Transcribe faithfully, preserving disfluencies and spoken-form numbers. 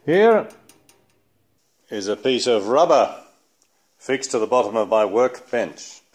Here is a piece of rubber fixed to the bottom of my workbench.